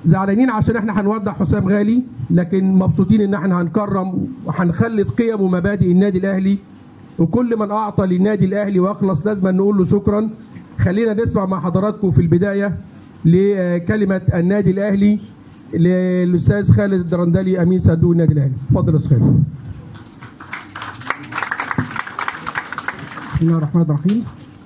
زعلانين عشان احنا هنودع حسام غالي، لكن مبسوطين ان احنا هنكرم وهنخلد قيم ومبادئ النادي الاهلي، وكل من اعطى للنادي الاهلي واخلص لازم نقول له شكرا. خلينا نسمع مع حضراتكم في البدايه لكلمه النادي الاهلي للاستاذ خالد الدرندلي امين صندوق النادي الاهلي. اتفضل يا استاذ خالد. بسم الله الرحمن الرحيم.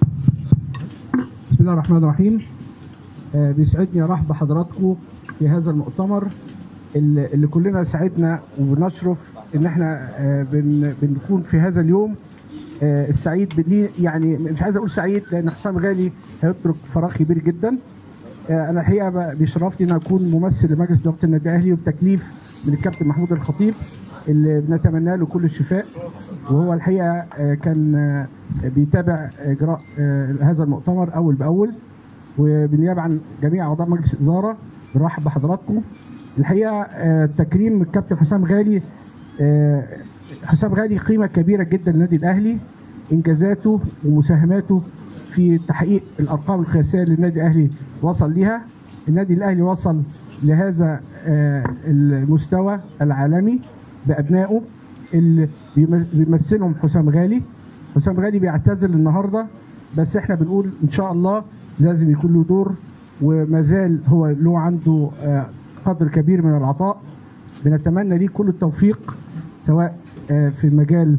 بسم الله الرحمن الرحيم. بيسعدني ارحب بحضراتكم في هذا المؤتمر اللي كلنا سعدنا وبنشرف ان احنا بنكون في هذا اليوم السعيد. يعني مش عايز اقول سعيد لان حسام غالي هيترك فراغ كبير جدا. انا الحقيقه بيشرفني ان اكون ممثل لمجلس اداره النادي الاهلي وبتكليف من الكابتن محمود الخطيب اللي بنتمنى له كل الشفاء، وهو الحقيقه كان بيتابع اجراء هذا المؤتمر اول باول، وبالنيابه عن جميع اعضاء مجلس الاداره بنرحب بحضراتكم. الحقيقه تكريم الكابتن حسام غالي، حسام غالي قيمه كبيره جدا للنادي الاهلي، انجازاته ومساهماته في تحقيق الارقام القياسيه اللي النادي الاهلي وصل لها. النادي الاهلي وصل لهذا المستوى العالمي بابنائه اللي بيمثلهم حسام غالي. حسام غالي بيعتزل النهارده، بس احنا بنقول ان شاء الله لازم يكون له دور، وما زال هو له عنده قدر كبير من العطاء. بنتمنى ليه كل التوفيق سواء في المجال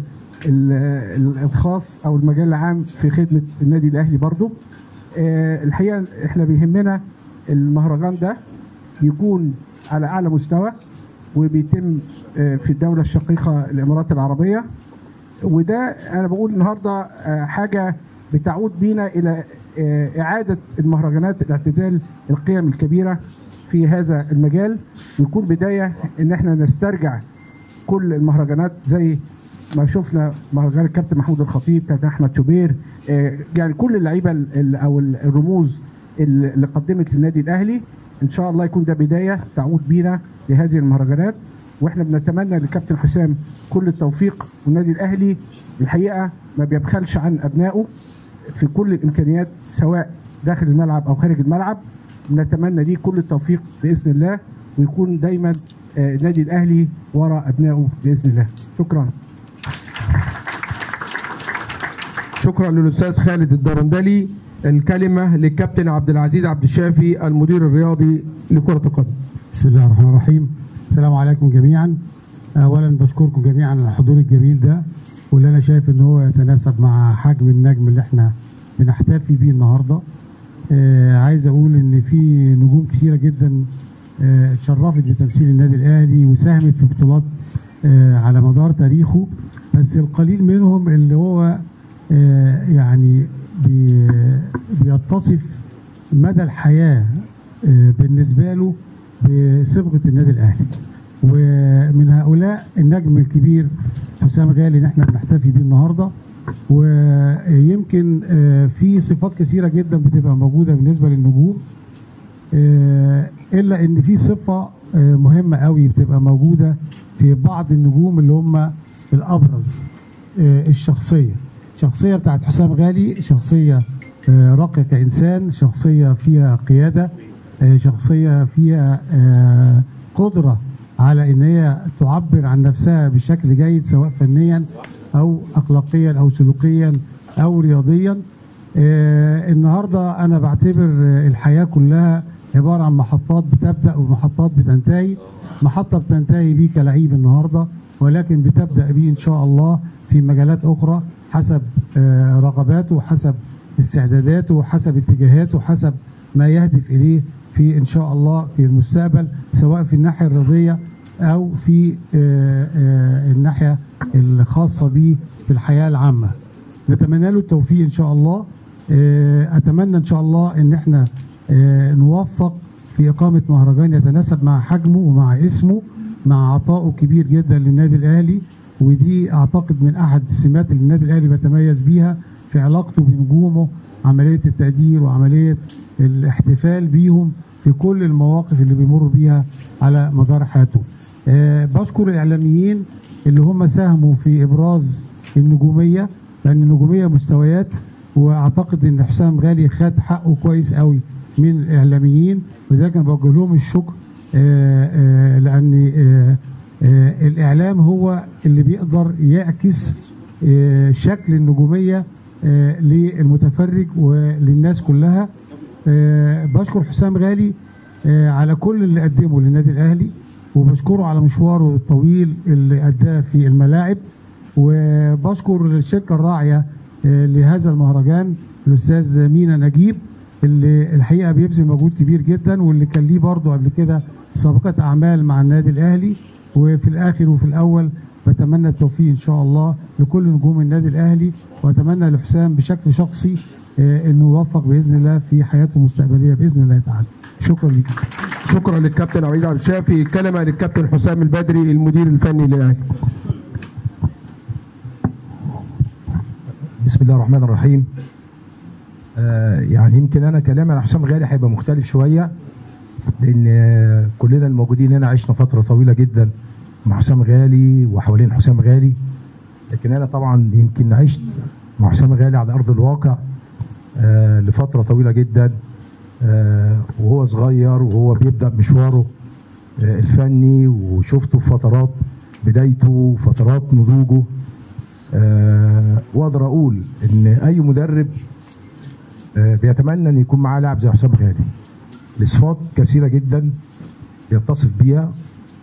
الخاص او المجال العام في خدمه النادي الاهلي برضه. الحقيقه احنا بيهمنا المهرجان ده يكون على اعلى مستوى وبيتم في الدوله الشقيقه الامارات العربيه، وده انا بقول النهارده حاجه بتعود بينا الى اعاده المهرجانات الاعتزال القيم الكبيره في هذا المجال، ويكون بدايه ان احنا نسترجع كل المهرجانات زي ما شفنا مهرجان الكابتن محمود الخطيب، كابتن احمد شوبير، يعني كل اللعيبه او الرموز اللي قدمت للنادي الاهلي. ان شاء الله يكون ده بدايه تعود بينا لهذه المهرجانات، واحنا بنتمنى للكابتن حسام كل التوفيق. والنادي الاهلي الحقيقه ما بيبخلش عن ابنائه في كل الامكانيات سواء داخل الملعب او خارج الملعب. بنتمنى ليه كل التوفيق باذن الله، ويكون دايما النادي الاهلي وراء ابنائه باذن الله. شكرا. شكرا للاستاذ خالد الدرندلي. الكلمه للكابتن عبد العزيز عبد الشافي المدير الرياضي لكره القدم. بسم الله الرحمن الرحيم. السلام عليكم جميعا. اولا بشكركم جميعا على الحضور الجميل ده، واللي انا شايف ان هو يتناسب مع حجم النجم اللي احنا بنحتفي بيه النهارده. عايز اقول ان في نجوم كثيره جدا اتشرفت بتمثيل النادي الاهلي وساهمت في بطولات على مدار تاريخه، بس القليل منهم اللي هو يعني بيتصف مدى الحياه بالنسبه له بصبغه النادي الاهلي. ومن هؤلاء النجم الكبير حسام غالي اللي احنا بنحتفي بيه النهارده. ويمكن في صفات كثيره جدا بتبقى موجوده بالنسبه للنجوم، الا ان في صفه مهمه قوي بتبقى موجوده في بعض النجوم اللي هم الابرز. الشخصيه بتاعت حسام غالي شخصيه راقيه كانسان، شخصيه فيها قياده، شخصيه فيها قدره على ان هي تعبر عن نفسها بشكل جيد سواء فنيا او اخلاقيا او سلوكيا او رياضيا. النهارده انا بعتبر الحياه كلها عباره عن محطات بتبدا ومحطات بتنتهي. محطه بتنتهي بيه كلعيب النهارده، ولكن بتبدا بيه ان شاء الله في مجالات اخرى حسب رغباته وحسب استعداداته وحسب اتجاهاته وحسب ما يهدف اليه في ان شاء الله في المستقبل، سواء في الناحيه الرياضيه او في الناحيه الخاصه به في الحياه العامه. نتمنى له التوفيق ان شاء الله. اتمنى ان شاء الله ان احنا نوفق في اقامه مهرجان يتناسب مع حجمه ومع اسمه، مع عطائه كبير جدا للنادي الاهلي. ودي اعتقد من احد السمات اللي النادي الاهلي بيتميز بيها في علاقته بنجومه، عمليه التقدير وعمليه الاحتفال بيهم في كل المواقف اللي بيمر بيها على مدار حياته. بشكر الاعلاميين اللي هم ساهموا في ابراز النجوميه، لان النجوميه مستويات، واعتقد ان حسام غالي خد حقه كويس قوي من الاعلاميين، ولذلك انا بوجه لهم الشكر لأن الإعلام هو اللي بيقدر يعكس شكل النجومية للمتفرج وللناس كلها. بشكر حسام غالي على كل اللي قدمه للنادي الأهلي، وبشكره على مشواره الطويل اللي أداه في الملاعب، وبشكر الشركة الراعية لهذا المهرجان الأستاذ مينا نجيب اللي الحقيقة بيبذل مجهود كبير جدا، واللي كان ليه برضه قبل كده سابقة أعمال مع النادي الأهلي. وفي الآخر وفي الأول بتمنى التوفيق إن شاء الله لكل نجوم النادي الأهلي، وأتمنى لحسام بشكل شخصي إنه يوفق بإذن الله في حياته المستقبلية بإذن الله تعالى. شكرا لك. شكرا للكابتن عبد عبد الشافي. كلمة للكابتن حسام البدري المدير الفني للأهلي. بسم الله الرحمن الرحيم. يعني يمكن انا كلامي على حسام غالي هيبقى مختلف شويه، لان كلنا الموجودين هنا عشنا فتره طويله جدا مع حسام غالي وحوالين حسام غالي، لكن انا طبعا يمكن عشت مع حسام غالي على ارض الواقع لفتره طويله جدا، وهو صغير وهو بيبدا مشواره الفني، وشفته في فترات بدايته وفترات نضوجه. واقدر اقول ان اي مدرب بيتمنى ان يكون معاه لاعب زي حسام غالي، لصفات كثيره جدا يتصف بيها،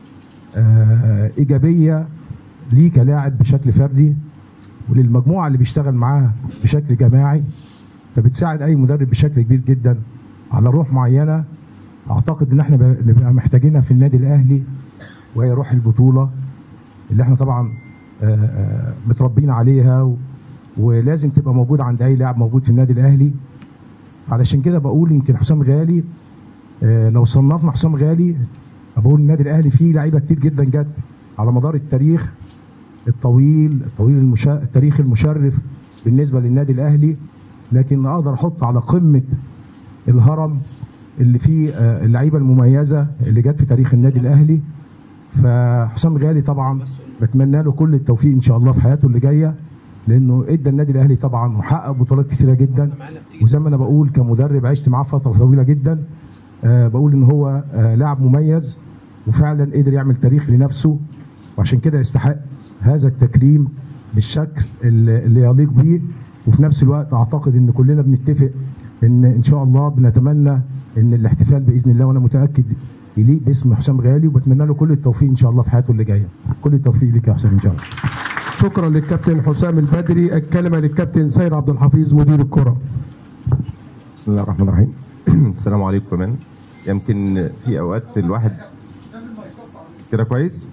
ايجابيه ليه كلاعب بشكل فردي، وللمجموعه اللي بيشتغل معاها بشكل جماعي، فبتساعد اي مدرب بشكل كبير جدا على روح معينه. اعتقد ان احنا بنبقى محتاجينها في النادي الاهلي، وهي روح البطوله اللي احنا طبعا متربيين عليها، ولازم تبقى موجوده عند اي لاعب موجود في النادي الاهلي. علشان كده بقول يمكن حسام غالي لو صنفنا حسام غالي بقول النادي الاهلي فيه لعيبه كتير جدا جت على مدار التاريخ الطويل التاريخ المشرف بالنسبه للنادي الاهلي، لكن اقدر احط على قمه الهرم اللي فيه اللعيبه المميزه اللي جت في تاريخ النادي الاهلي. فحسام غالي طبعا بتمنى له كل التوفيق ان شاء الله في حياته اللي جايه، لانه ادى النادي الاهلي طبعا وحقق بطولات كثيره جدا، وزي ما انا بقول كمدرب عشت معاه فتره طويله جدا، بقول ان هو لاعب مميز وفعلا قدر يعمل تاريخ لنفسه، وعشان كده يستحق هذا التكريم بالشكل اللي يليق بيه. وفي نفس الوقت اعتقد ان كلنا بنتفق ان شاء الله بنتمنى ان الاحتفال باذن الله، وانا متاكد يليق باسم حسام غالي، وبتمنى له كل التوفيق ان شاء الله في حياته اللي جايه. كل التوفيق ليك يا حسام ان شاء الله. شكرا للكابتن حسام البدري. الكلمه للكابتن سيد عبد الحفيظ مدير الكره. بسم الله الرحمن الرحيم. السلام عليكم. كمان يمكن في اوقات الواحد كده كويس.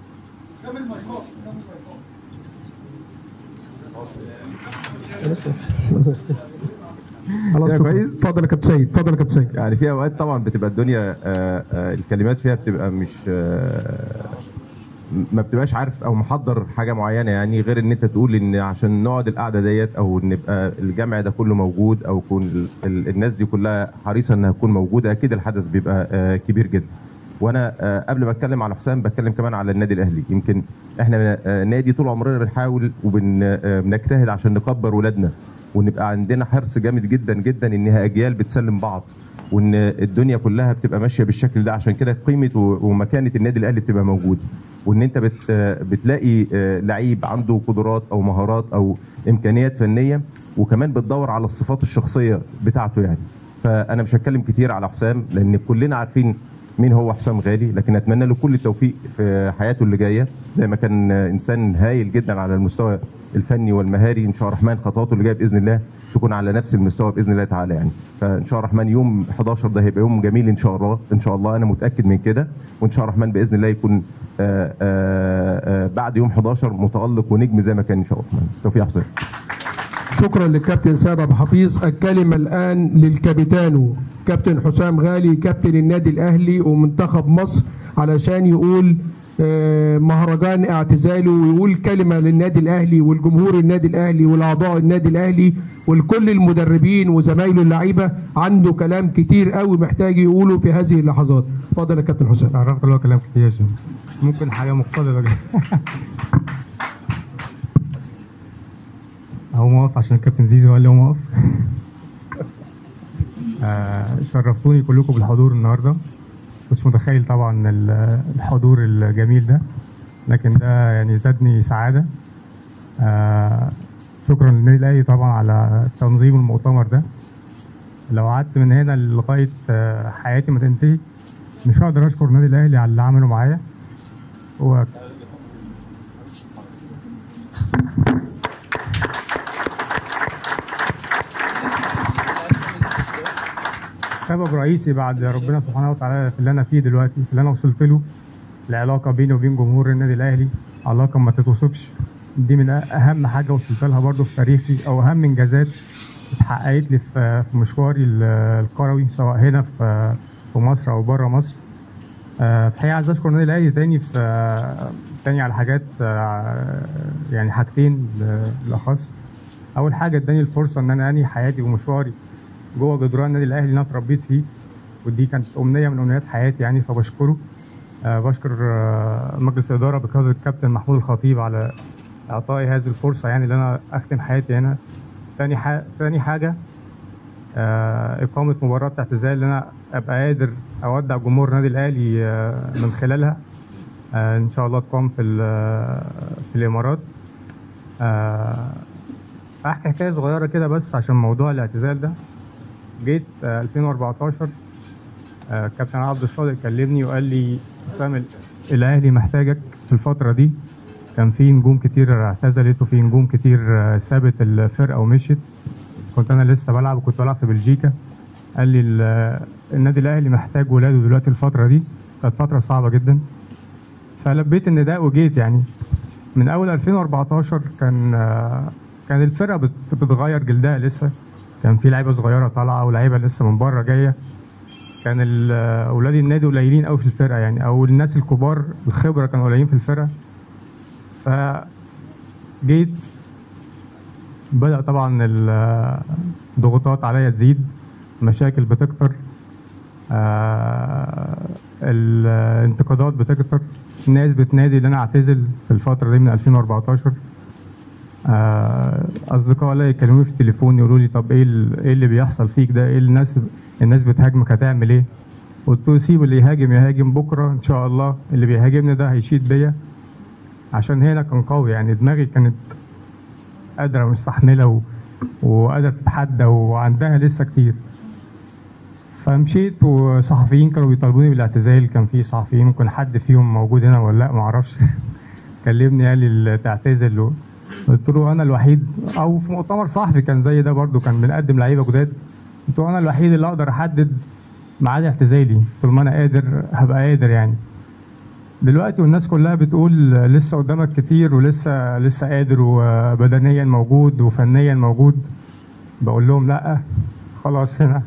خلاص كويس. اتفضل يا كابتن سيد. اتفضل يا كابتن سيد. يعني في اوقات طبعا بتبقى الدنيا الكلمات فيها بتبقى مش ما بتبقاش عارف او محضر حاجه معينه، يعني غير ان انت تقول ان عشان نقعد القعده ديت او ان يبقى الجمع ده كله موجود او يكون الناس دي كلها حريصه انها تكون موجوده، اكيد الحدث بيبقى كبير جدا. وانا قبل ما اتكلم على حسام بتكلم كمان على النادي الاهلي. يمكن احنا نادي طول عمرنا بنحاول وبنجتهد عشان نكبر ولادنا، ونبقى عندنا حرص جامد جدا جدا انها اجيال بتسلم بعض، وان الدنيا كلها بتبقى ماشيه بالشكل ده. عشان كده قيمه ومكانه النادي الاهلي بتبقى موجوده، وان انت بتلاقي لعيب عنده قدرات او مهارات او امكانيات فنيه، وكمان بتدور على الصفات الشخصيه بتاعته يعني. فانا مش هتكلم كتير على حسام لان كلنا عارفين مين هو حسام غالي، لكن اتمنى له كل التوفيق في حياته اللي جايه، زي ما كان انسان هايل جدا على المستوى الفني والمهاري. ان شاء الله الرحمن خطواته اللي جايه باذن الله تكون على نفس المستوى باذن الله تعالى يعني. فان شاء الله الرحمن يوم 11 ده هيبقى يوم جميل ان شاء الله، ان شاء الله انا متاكد من كده. وان شاء الله الرحمن باذن الله يكون بعد يوم 11 متالق ونجم زي ما كان ان شاء الله الرحمن. توفيق يا حسام. شكرا للكابتن سيد عبد الحفيظ. الكلمه الان للكابيتانو كابتن حسام غالي كابتن النادي الاهلي ومنتخب مصر، علشان يقول مهرجان اعتزاله ويقول كلمه للنادي الاهلي والجمهور النادي الاهلي والاعضاء النادي الاهلي ولكل المدربين وزمايله اللعيبه. عنده كلام كتير قوي محتاج يقوله في هذه اللحظات. اتفضل يا كابتن حسام. عرفت اللي هو كلام كتير يا شباب. ممكن حاجه مقتضبه هقوم اقف عشان الكابتن زيزو قال لي قوم اقف. شرفتوني كلكم بالحضور النهارده. كنتش متخيل طبعا الحضور الجميل ده، لكن ده يعني زادني سعادة. شكرا للنادي الأهلي طبعا على تنظيم المؤتمر ده. لو قعدت من هنا لغاية حياتي ما تنتهي مش هقدر أشكر النادي الأهلي على اللي عمله معايا. سبب رئيسي بعد ربنا سبحانه وتعالى في اللي انا فيه دلوقتي، في اللي انا وصلت له، العلاقه بيني وبين جمهور النادي الاهلي علاقه ما تتوصفش. دي من اهم حاجه وصلت لها برضو في تاريخي، او اهم انجازات اتحققت لي في مشواري الكروي سواء هنا في مصر او بره مصر. الحقيقه عايز اشكر النادي الاهلي تاني على حاجات، يعني حاجتين بالاخص. اول حاجه اداني الفرصه ان انا انهي حياتي ومشواري جوه جدران النادي الاهلي اللي انا اتربيت فيه، ودي كانت امنيه من امنيات حياتي يعني، فبشكره. بشكر مجلس الاداره بقياده الكابتن محمود الخطيب على اعطائي هذه الفرصه، يعني اللي انا اختم حياتي هنا. تاني حاجه اقامه مباراه اعتزال اللي انا ابقى قادر اودع جمهور النادي الاهلي من خلالها. ان شاء الله تقام في الامارات. احكي حكايه صغيره كده بس عشان موضوع الاعتزال ده. جيت 2014 كابتن عبد الصادق كلمني وقال لي حسام الاهلي محتاجك في الفتره دي. كان في نجوم كتير اعتزلت وفي نجوم كتير سابت الفرقه ومشيت. كنت انا لسه بلعب وكنت بلعب في بلجيكا. قال لي النادي الاهلي محتاج ولاده دلوقتي الفتره دي. كانت فتره صعبه جدا، فلبيت النداء وجيت. يعني من اول 2014 كان الفرقه بتتغير جلدها لسه، كان في لعيبه صغيره طالعه ولاعيبه لسه من بره جايه. كان اولاد النادي قليلين قوي في الفرقه يعني، او الناس الكبار الخبره كانوا قليلين في الفرقه. فجيت بدأ طبعا الضغوطات عليا تزيد، مشاكل بتكتر، الانتقادات بتكتر، الناس بتنادي ان انا اعتزل في الفتره دي من 2014. اصدقاء ليا يكلموني في التليفون يقولوا لي طب ايه اللي بيحصل فيك ده؟ ايه الناس بتهاجمك، هتعمل ايه؟ قلت له سيب اللي يهاجم بكره ان شاء الله. اللي بيهاجمني ده هيشيد بيا، عشان هنا كان قوي يعني، دماغي كانت قادره ومستحمله وقادره تتحدى وعندها لسه كتير. فمشيت وصحفيين كانوا بيطالبوني بالاعتزال. كان في صحفيين، ممكن حد فيهم موجود هنا ولا لا معرفش، كلمني قال لي تعتزل. قلت له انا الوحيد، او في مؤتمر صحفي كان زي ده برضو كان بنقدم لعيبه جداد، قلت له انا الوحيد اللي اقدر احدد ميعاد اعتزالي طول ما انا قادر هبقى قادر يعني. دلوقتي والناس كلها بتقول لسه قدامك كتير ولسه قادر وبدنيا موجود وفنيا موجود، بقول لهم لا خلاص هنا.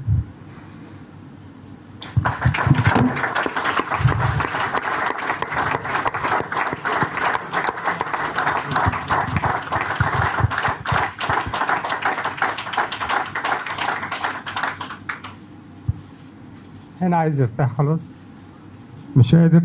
هنا عايز يرتاح خلاص، مش قادر.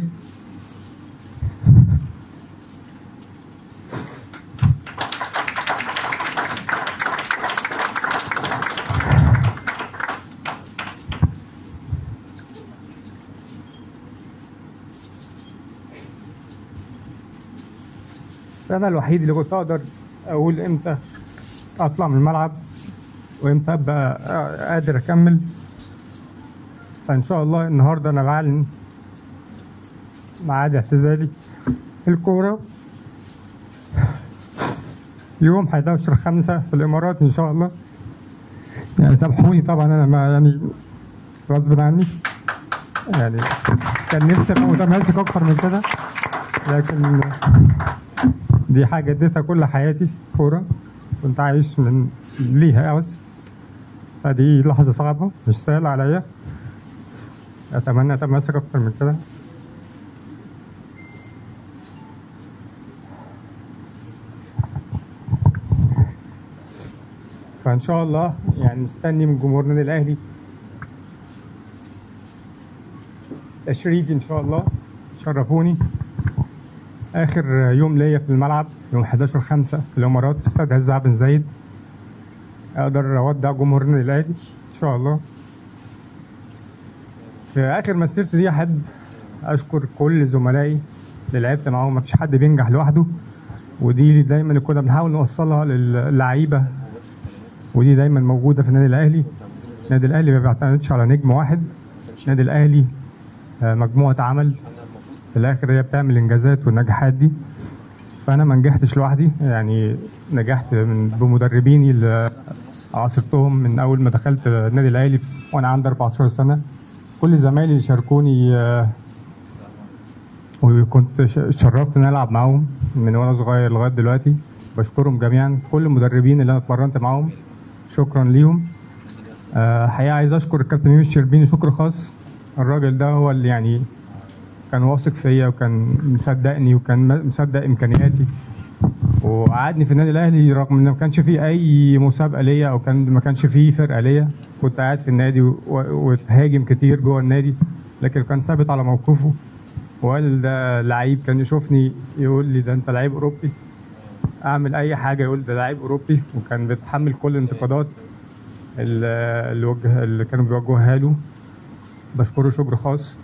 أنا الوحيد اللي كنت أقدر أقول إمتى أطلع من الملعب وإمتى أبقى قادر أكمل. فإن شاء الله النهاردة أنا بعلن ميعاد اعتزالي الكورة يوم 11/5 في الإمارات إن شاء الله. يعني سامحوني طبعا، أنا ما يعني غصب عني، يعني كان نفسي أبقى متماسك أكتر من كده، لكن دي حاجة اديتها كل حياتي كورة، كنت عايش من ليها بس. فدي لحظة صعبة مش سهلة عليا، أتمنى أتماسك أكتر من كده. فإن شاء الله يعني مستني من جمهور النادي الأهلي تشريف إن شاء الله، شرفوني. آخر يوم ليا في الملعب يوم 11/5 في الإمارات، استاد هزاع بن زايد، أقدر أودع جمهور النادي الأهلي إن شاء الله. في اخر مسيرتي دي احب اشكر كل زملائي اللي لعبت معاهم. مفيش حد بينجح لوحده، ودي دايما كنا بنحاول نوصلها للعيبه، ودي دايما موجوده في النادي الاهلي. النادي الاهلي ما بيعتمدش على نجم واحد، النادي الاهلي مجموعه عمل في الاخر هي بتعمل الانجازات والنجاحات دي. فانا ما نجحتش لوحدي، يعني نجحت بمدربيني اللي عاصرتهم من اول ما دخلت النادي الاهلي وانا عندي 14 سنه. كل زمايلي اللي شاركوني وكنت شرفت ان العب معاهم من وانا صغير لغايه دلوقتي، بشكرهم جميعا. كل المدربين اللي انا اتمرنت معاهم شكرا ليهم. حقيقه عايز اشكر الكابتن ميمي الشربيني شكر خاص. الراجل ده هو اللي يعني كان واثق فيا وكان مصدقني وكان مصدق امكانياتي، وقعدني في النادي الاهلي رغم ان ما كانش فيه اي مسابقه ليا او ما كانش فيه فرقه ليا. كنت قاعد في النادي واتهاجم كتير جوه النادي، لكن كان ثابت على موقفه وقال ده لعيب. كان يشوفني يقول لي ده انت لعيب اوروبي، اعمل اي حاجه يقول ده لعيب اوروبي، وكان بيتحمل كل الانتقادات اللي كانوا بيوجهوها له. بشكره شكر خاص.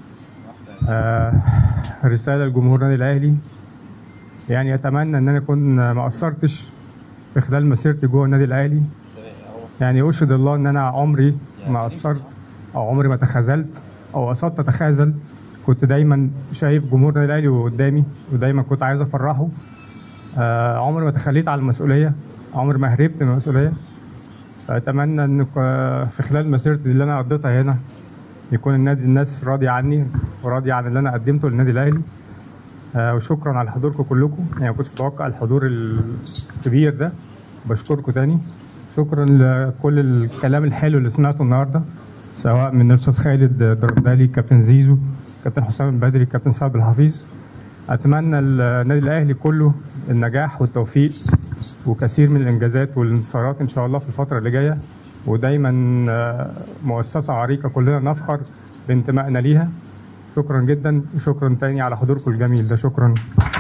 رساله لجمهور النادي الاهلي، يعني اتمنى ان انا اكون ما قصرتش في خلال مسيرتي جوه النادي الاهلي. يعني اشهد الله ان انا عمري ما قصرت او عمري ما تخاذلت او قصدت اتخاذل. كنت دايما شايف جمهور النادي الاهلي قدامي ودايما كنت عايز افرحه. عمري ما تخليت عن المسؤوليه، عمري ما هربت من المسؤوليه. اتمنى ان في خلال مسيرتي اللي انا قضيتها هنا يكون الناس راضيه عني وراضيه عن اللي انا قدمته للنادي الاهلي. وشكرا على حضوركم كلكم، يعني ما كنتش متوقع الحضور الكبير ده. بشكركم تاني. شكرا لكل الكلام الحلو اللي سمعته النهارده، سواء من الاستاذ خالد الدردالي، كابتن زيزو، كابتن حسام البدري، كابتن سعد الحفيظ. اتمنى النادي الاهلي كله النجاح والتوفيق وكثير من الانجازات والانتصارات ان شاء الله في الفتره اللي جايه، ودايما مؤسسه عريقه كلنا نفخر بانتمائنا ليها. شكرا جدا وشكرا تاني على حضوركم الجميل ده. شكرا.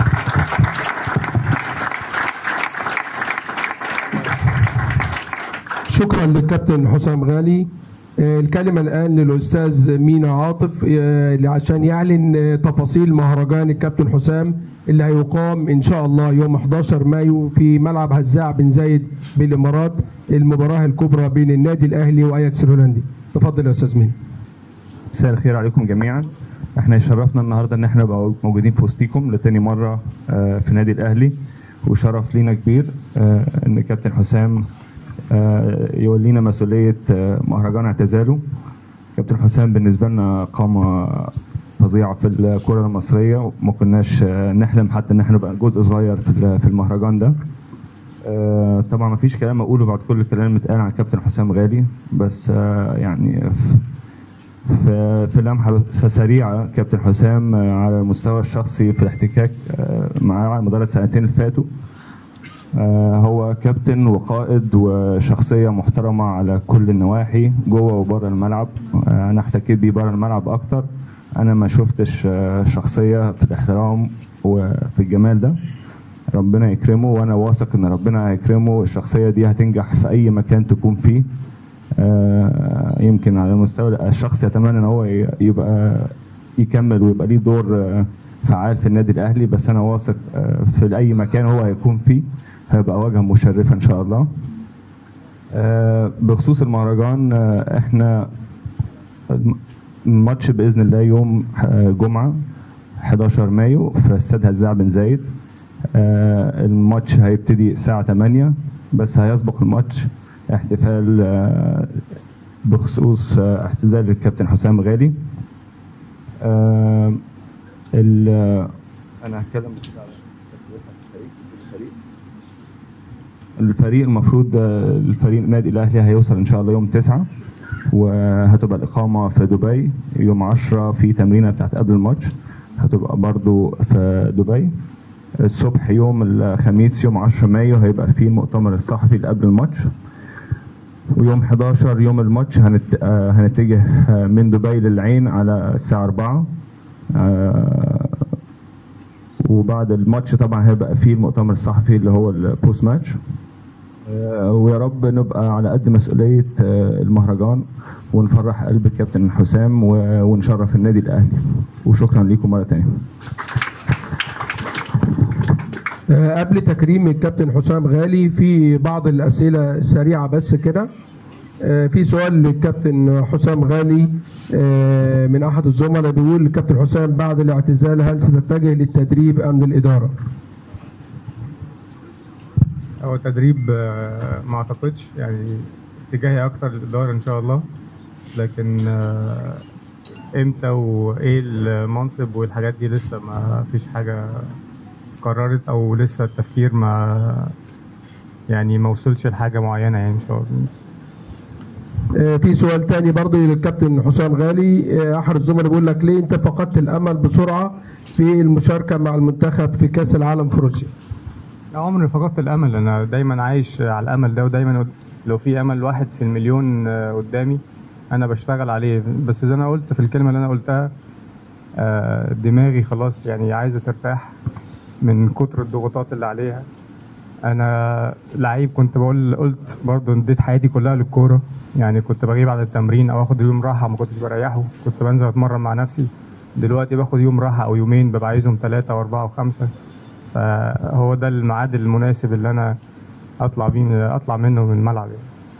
شكرا للكابتن حسام غالي. الكلمة الآن للأستاذ مينا عاطف عشان يعلن تفاصيل مهرجان الكابتن حسام اللي هيقام إن شاء الله يوم 11 مايو في ملعب هزاع بن زايد بالإمارات، المباراة الكبرى بين النادي الأهلي وأياكس الهولندي. تفضل يا أستاذ مينا. مساء الخير عليكم جميعا. احنا يشرفنا النهارده ان احنا نبقى موجودين في وسطيكم لتاني مره في النادي الاهلي، وشرف لينا كبير ان كابتن حسام يولينا مسؤوليه مهرجان اعتزاله. كابتن حسام بالنسبه لنا قامه فظيعه في الكره المصريه، وما كناش نحلم حتى ان احنا نبقى جزء صغير في المهرجان ده. طبعا ما فيش كلام اقوله بعد كل الكلام اللي اتقال عن كابتن حسام غالي، بس يعني في لمحه سريعه، كابتن حسام على المستوى الشخصي في الاحتكاك معاه على مدار السنتين اللي فاتوا هو كابتن وقائد وشخصيه محترمه على كل النواحي جوه وبره الملعب. انا احتكيت بيه بره الملعب اكتر، انا ما شفتش شخصيه في الاحترام وفي الجمال ده. ربنا يكرمه، وانا واثق ان ربنا هيكرمه. الشخصيه دي هتنجح في اي مكان تكون فيه. يمكن على المستوى الشخصي اتمنى ان هو يبقى يكمل ويبقى ليه دور فعال في النادي الاهلي، بس انا واثق في اي مكان هو هيكون فيه هيبقى واجهه مشرفه ان شاء الله. بخصوص المهرجان، احنا الماتش باذن الله يوم جمعه 11 مايو في استاد هزاع بن زايد. الماتش هيبتدي الساعه 8، بس هيسبق الماتش احتفال بخصوص اعتزال الكابتن حسام غالي. انا هتكلم الفريق. المفروض الفريق النادي الاهلي هيوصل ان شاء الله يوم 9، وهتبقى الاقامه في دبي. يوم 10 في تمرينه بتاعت قبل الماتش هتبقى برضو في دبي. الصبح يوم الخميس يوم 10 مايو هيبقى فيه المؤتمر الصحفي اللي قبل الماتش. ويوم 11 يوم الماتش هنتجه من دبي للعين على الساعة 4. وبعد الماتش طبعا هيبقى فيه المؤتمر الصحفي اللي هو البوست ماتش. ويا رب نبقى على قد مسؤولية المهرجان ونفرح قلب الكابتن حسام ونشرف النادي الأهلي. وشكرا لكم مرة تانية. قبل تكريم الكابتن حسام غالي في بعض الأسئلة السريعة بس كده. في سؤال للكابتن حسام غالي من أحد الزملاء بيقول الكابتن حسام بعد الاعتزال هل ستتجه للتدريب أم للإدارة؟ هو التدريب ما اعتقدش، يعني اتجاهي اكتر للاداره ان شاء الله، لكن امتى وايه المنصب والحاجات دي لسه ما فيش حاجه قررت، او لسه التفكير ما وصلش لحاجه معينه يعني ان شاء الله. في سؤال تاني برضه للكابتن حسام غالي. احد الزملاء بيقول لك ليه انت فقدت الامل بسرعه في المشاركه مع المنتخب في كاس العالم في روسيا؟ عمري فقدت الامل، انا دايما عايش على الامل ده، ودايما لو في امل واحد في المليون قدامي انا بشتغل عليه. بس زي ما قلت في الكلمه اللي انا قلتها، دماغي خلاص يعني عايزه ترتاح من كتر الضغوطات اللي عليها. انا لعيب قلت برضه اديت حياتي كلها للكوره، يعني كنت بغيب عن التمرين او اخد يوم راحه ما كنتش بريحه، كنت بنزل اتمرن مع نفسي. دلوقتي باخد يوم راحه او يومين ببقى عايزهم 3 و4 و5، فهو ده الميعاد المناسب اللي انا اطلع منه من الملعب.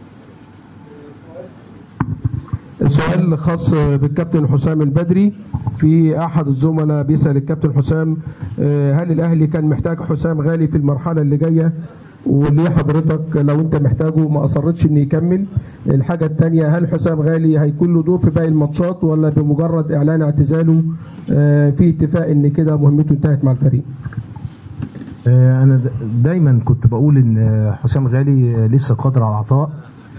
السؤال خاص بالكابتن حسام البدري. في احد الزملاء بيسال الكابتن حسام هل الاهلي كان محتاج حسام غالي في المرحله اللي جايه، وليه حضرتك لو انت محتاجه ما اصرتش ان يكمل؟ الحاجه الثانيه، هل حسام غالي هيكون له دور في باقي الماتشات ولا بمجرد اعلان اعتزاله في اتفاق ان كده مهمته انتهت مع الفريق؟ انا دايما كنت بقول ان حسام غالي لسه قادر على العطاء،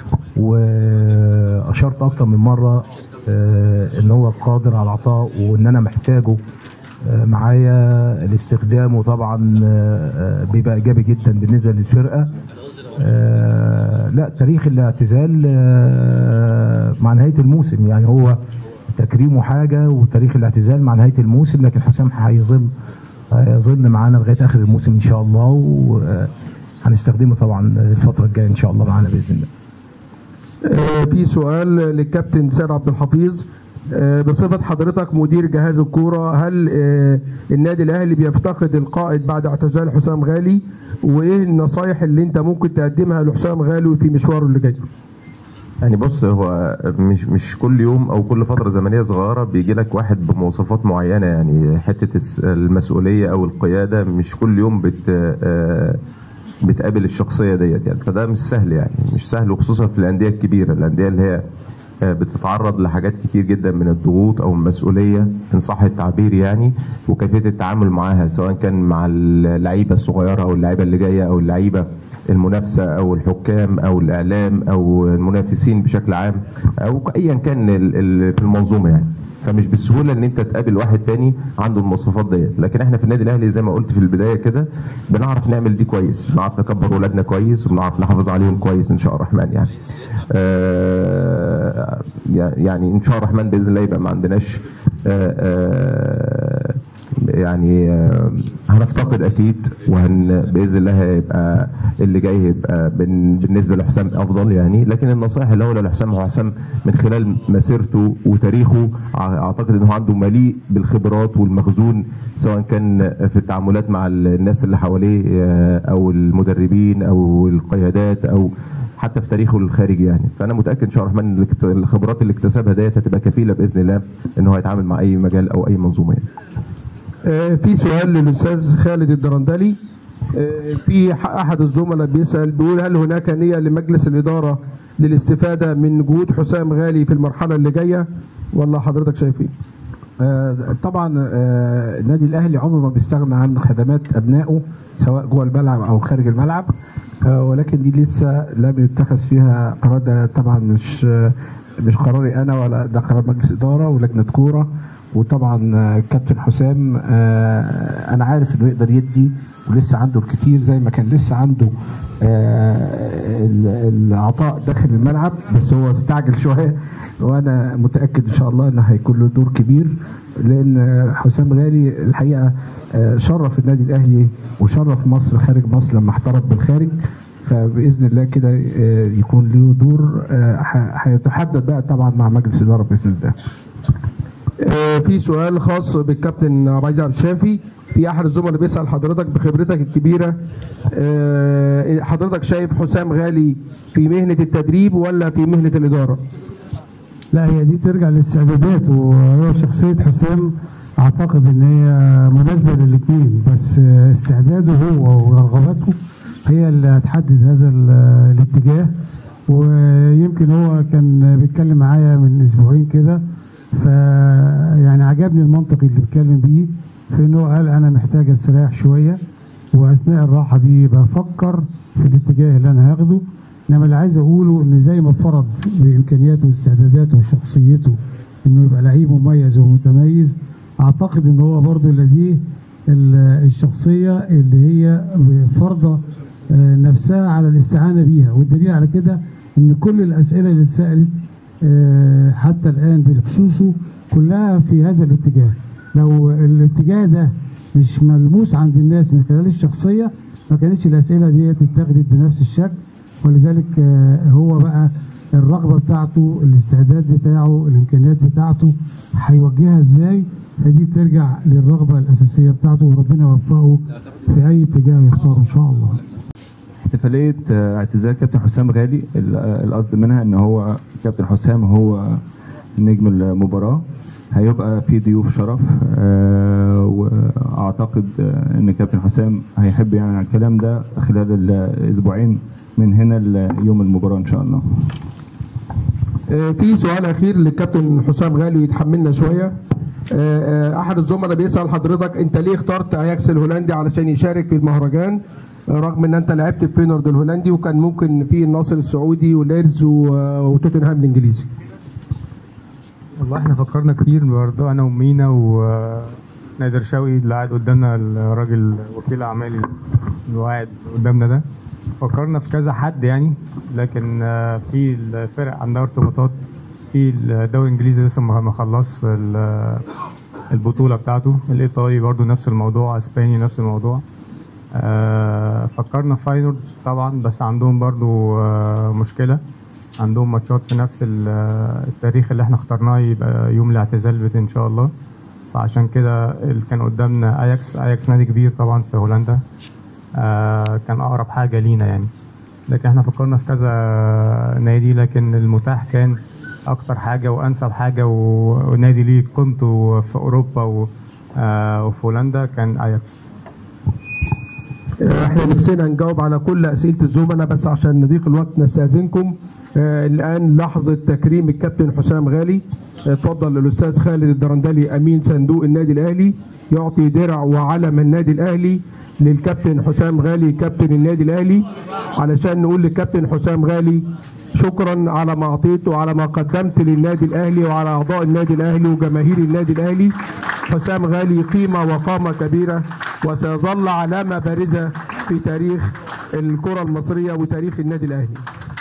واشرت اكتر من مره ان هو قادر على العطاء وان انا محتاجه معايا. الاستخدام طبعا بيبقى ايجابي جدا بالنسبه للفرقه. لا، تاريخ الاعتزال مع نهايه الموسم، يعني هو تكريمه حاجه وتاريخ الاعتزال مع نهايه الموسم، لكن حسام هيظل معانا لغايه اخر الموسم ان شاء الله، وهنستخدمه طبعا الفتره الجايه ان شاء الله معانا باذن الله. في سؤال للكابتن سيد عبد الحفيظ. بصفه حضرتك مدير جهاز الكوره، هل النادي الاهلي بيفتقد القائد بعد اعتزال حسام غالي؟ وايه النصايح اللي انت ممكن تقدمها لحسام غالي في مشواره اللي جاي؟ يعني بص، هو مش كل يوم او كل فتره زمنيه صغيره بيجي لك واحد بمواصفات معينه، يعني حته المسؤوليه او القياده مش كل يوم بتقابل الشخصيه ديت يعني، فده مش سهل، يعني مش سهل، وخصوصا في الانديه الكبيره، الانديه اللي هي بتتعرض لحاجات كتير جدا من الضغوط او المسؤوليه ان صح التعبير يعني، وكيفيه التعامل معاها سواء كان مع اللعيبه الصغيره او اللعيبه اللي جايه او اللعيبه المنافسه او الحكام او الاعلام او المنافسين بشكل عام او ايا كان في المنظومه يعني. فمش بالسهوله ان انت تقابل واحد تاني عنده المواصفات ديت، لكن احنا في النادي الاهلي زي ما قلت في البدايه كده بنعرف نعمل دي كويس، بنعرف نكبر ولادنا كويس، وبنعرف نحافظ عليهم كويس ان شاء الرحمن يعني. يعني ان شاء الرحمن باذن الله يبقى ما عندناش يعني هنفتقد اكيد، باذن الله هيبقى اللي جاي هيبقى بالنسبه لحسام افضل يعني. لكن النصائح الاولى لحسام، هو حسام من خلال مسيرته وتاريخه اعتقد انه عنده مليء بالخبرات والمخزون، سواء كان في التعاملات مع الناس اللي حواليه او المدربين او القيادات او حتى في تاريخه الخارجي يعني. فانا متاكد ان شاء الله الرحمن الخبرات اللي اكتسبها ديت هتبقى كفيله باذن الله ان هو يتعامل مع اي مجال او اي منظومه يعني. في سؤال للاستاذ خالد الدرندلي. في احد الزملاء بيسال بيقول هل هناك نيه لمجلس الاداره للاستفاده من جهود حسام غالي في المرحله اللي جايه، ولا حضرتك شايف ايه؟ طبعا النادي الاهلي عمره ما بيستغنى عن خدمات ابنائه سواء جوه الملعب او خارج الملعب، ولكن دي لسه لم يتخذ فيها قرار. ده طبعا مش قراري انا، ولا ده قرار مجلس اداره ولجنه كوره. وطبعا كابتن حسام انا عارف انه يقدر يدي، ولسه عنده الكتير زي ما كان لسه عنده العطاء داخل الملعب، بس هو استعجل شويه، وانا متاكد ان شاء الله انه هيكون له دور كبير، لان حسام غالي الحقيقه شرف النادي الاهلي وشرف مصر خارج مصر لما احترف بالخارج. فباذن الله كده يكون له دور هيتحدد بقى طبعا مع مجلس الاداره باذن الله. في سؤال خاص بالكابتن عبد العزيز عبد الشافي. في احد الزملاء بيسال حضرتك بخبرتك الكبيره، حضرتك شايف حسام غالي في مهنه التدريب ولا في مهنه الاداره؟ لا، هي دي ترجع للاستعدادات، وهو شخصيه حسام اعتقد ان هي مناسبه للاثنين، بس استعداده هو ورغباته هي اللي هتحدد هذا الاتجاه. ويمكن هو كان بيتكلم معايا من اسبوعين كده، فيعني عجبني المنطق اللي بيتكلم بيه في انه قال انا محتاج استريح شويه، واثناء الراحه دي بفكر في الاتجاه اللي انا هاخده. انما اللي عايز اقوله ان زي ما فرض بامكانياته واستعداداته وشخصيته انه يبقى لعيب مميز ومتميز، اعتقد ان هو برضه لديه الشخصيه اللي هي فرضه نفسها على الاستعانه بيها. والدليل على كده ان كل الاسئله اللي اتسالت حتى الان بخصوصه كلها في هذا الاتجاه. لو الاتجاه ده مش ملموس عند الناس من خلال الشخصيه ما كانتش الاسئله دي اتخذت بنفس الشكل. ولذلك هو بقى الرغبه بتاعته، الاستعداد بتاعه، الامكانيات بتاعته هيوجهها ازاي، فدي بترجع للرغبه الاساسيه بتاعته، وربنا يوفقه في اي اتجاه يختاره ان شاء الله. احتفاليه اعتزال كابتن حسام غالي القصد منها ان هو كابتن حسام هو نجم المباراه، هيبقى في ضيوف شرف، واعتقد ان كابتن حسام هيحب يعني على الكلام ده خلال الاسبوعين من هنا ليوم المباراه ان شاء الله. في سؤال اخير للكابتن حسام غالي يتحملنا شويه. احد الزملاء بيسال حضرتك انت ليه اخترت اياكس الهولندي علشان يشارك في المهرجان رغم ان انت لعبت في فينورد الهولندي وكان ممكن في النصر السعودي وليرز وتوتنهام الانجليزي؟ والله احنا فكرنا كتير برضه انا ومينا ونادر شوقي اللي قاعد قدامنا، الراجل وكيل اعمال اللي قاعد قدامنا ده. فكرنا في كذا حد يعني، لكن في الفرق عندها ارتباطات في الدوري الانجليزي لسه ما خلص البطوله بتاعته، الايطالي برضه نفس الموضوع، اسباني نفس الموضوع. فكرنا في فاينورد طبعا، بس عندهم برضه مشكله، عندهم ماتشات في نفس التاريخ اللي احنا اخترناه يبقى يوم الاعتزال ان شاء الله. فعشان كده كان قدامنا اياكس نادي كبير طبعا في هولندا، كان اقرب حاجه لينا يعني. لكن احنا فكرنا في كذا نادي، لكن المتاح كان اكتر حاجه وانسب حاجه ونادي ليه قيمته في اوروبا وفي هولندا كان اياكس. احنا نفسنا نجاوب على كل اسئله الزملاء، بس عشان نضيق الوقت نستاذنكم. الان لحظه تكريم الكابتن حسام غالي. اتفضل الاستاذ خالد الدرندلي امين صندوق النادي الاهلي يعطي درع وعلم النادي الاهلي للكابتن حسام غالي كابتن النادي الاهلي، علشان نقول للكابتن حسام غالي شكرا على ما اعطيته وعلى ما قدمت للنادي الاهلي وعلى اعضاء النادي الاهلي وجماهير النادي الاهلي. حسام غالي قيمه وقامه كبيره، وسيظل علامه بارزه في تاريخ الكره المصريه وتاريخ النادي الاهلي.